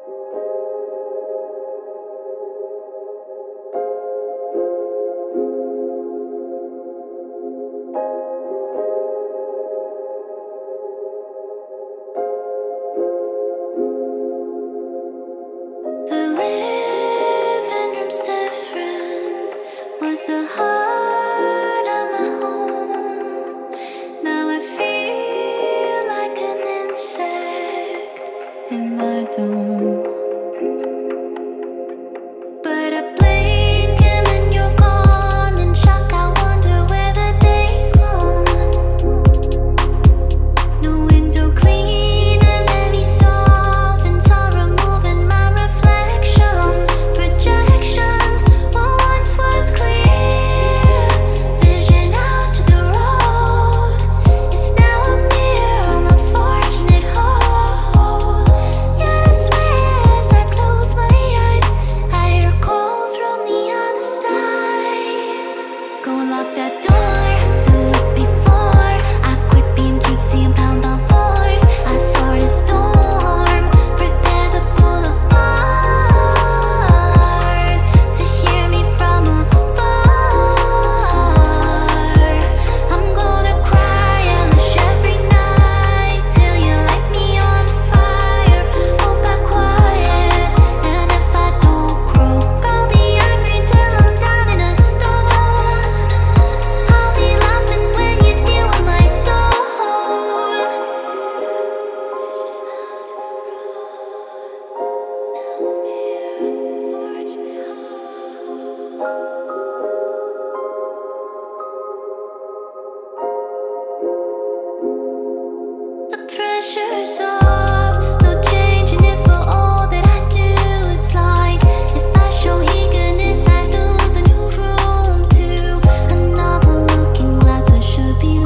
pressure's off, no changing it for all that I do. It's like if I show eagerness, I lose a new room to another looking glass, what should be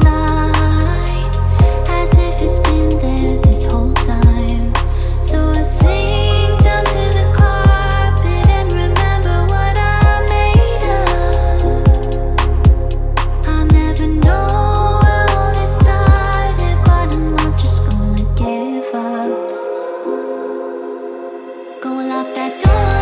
light, as if it's been there this whole time. So I sink down to the carpet and remember what I'm made of. I'll never know where all this started, but I'm not just gonna give up. Go lock that door.